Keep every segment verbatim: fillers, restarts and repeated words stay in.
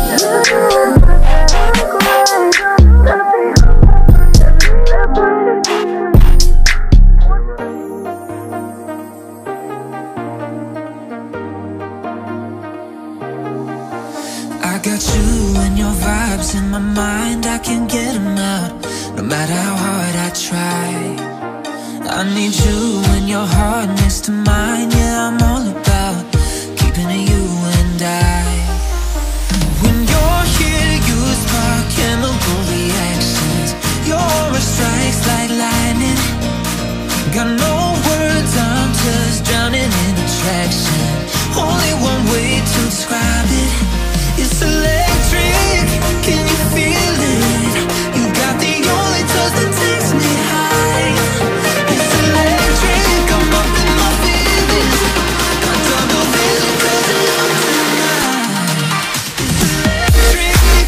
I got you and your vibes in my mind, I can't get them out, no matter how hard I try. I need you and your heart next to mine, yeah, I'm all about keeping it you and I. When you're here, you spark chemical reactions, your aura strikes like lightning. Got no words, I'm just drowning in attraction. Only one way to describe it. It's electric, can you feel it? You got the only touch that takes me high. It's electric, I'm up in my feelings. Got double vision 'cause I'm up tonight. It's electric.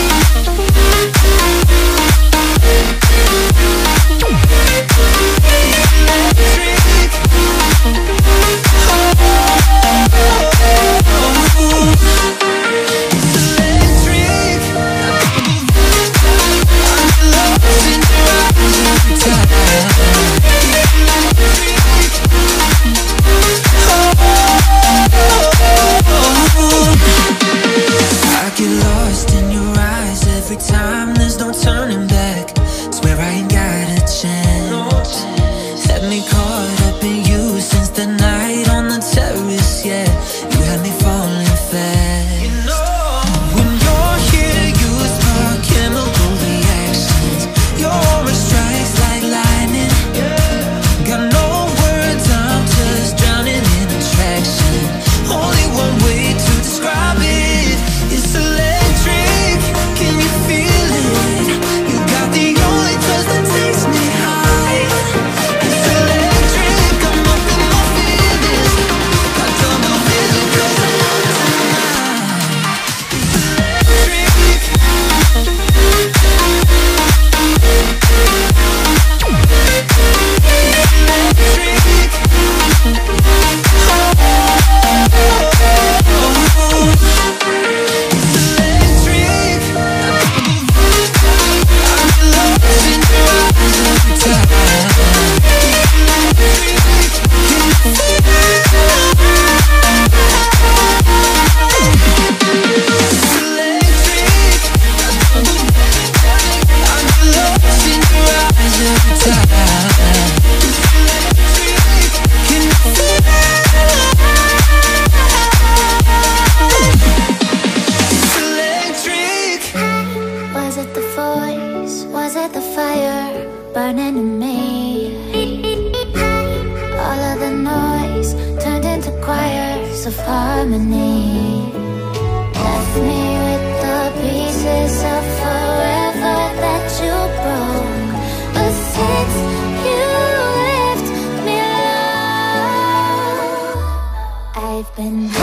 Burning in me. All of the noise turned into choirs of harmony. Left me with the pieces of forever that you broke. But since you left me alone, I've been